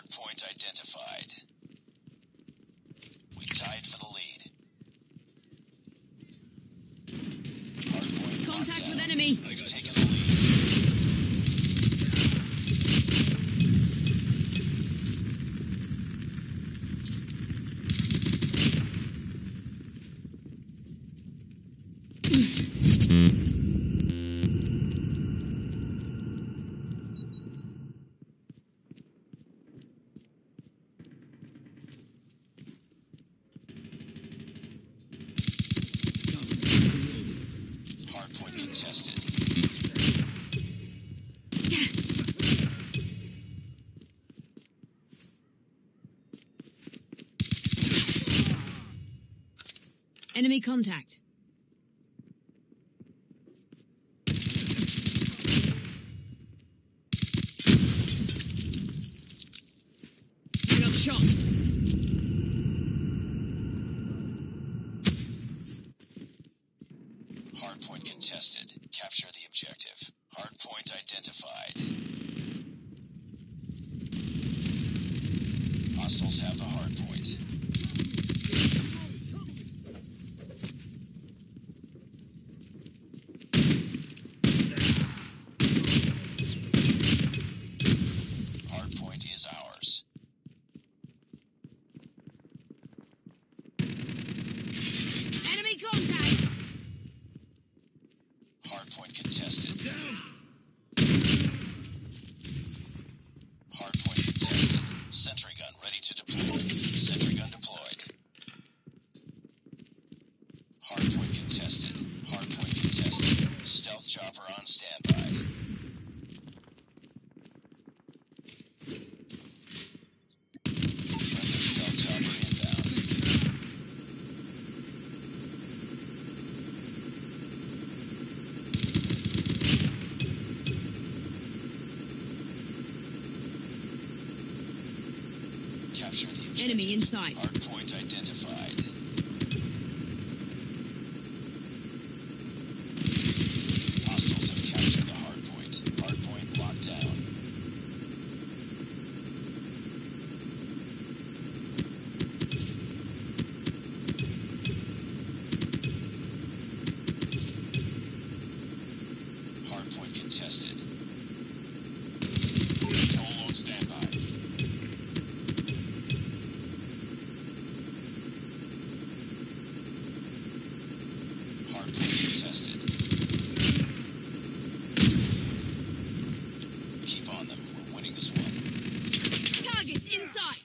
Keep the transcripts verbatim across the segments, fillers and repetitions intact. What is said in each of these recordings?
Hardpoint identified. We tied for the lead. Hardpoint Contact locked with down. enemy. We've taken the lead. Hardpoint contested. Enemy contact. I got shot. Hardpoint contested. Capture the objective. Hardpoint identified. Hostiles have the hardpoint. Hardpoint is ours. Enemy contact. Hardpoint contested. Hardpoint contested. Sentry gun ready to deploy. Sentry gun deployed. Hardpoint contested. Hardpoint contested. Stealth chopper on standby. Friendly stealth chopper inbound. Capture the objective. Enemy inside. Hardpoint identified. Hostiles have captured the hardpoint. Hardpoint locked down. Hardpoint contested. Toll on standby. Hardpoint contested. Keep on them. We're winning this one. Targets inside.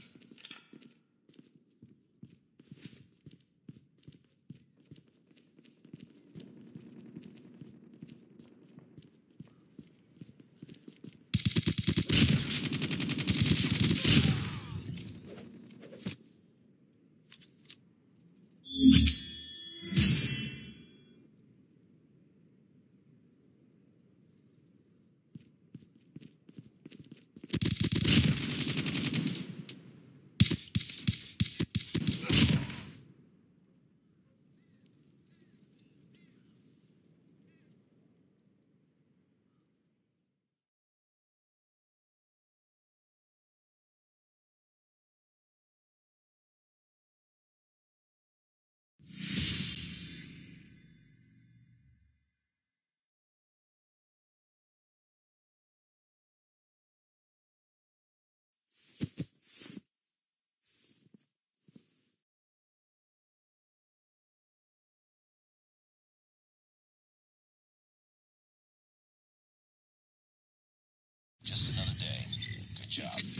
Just another day. Good job.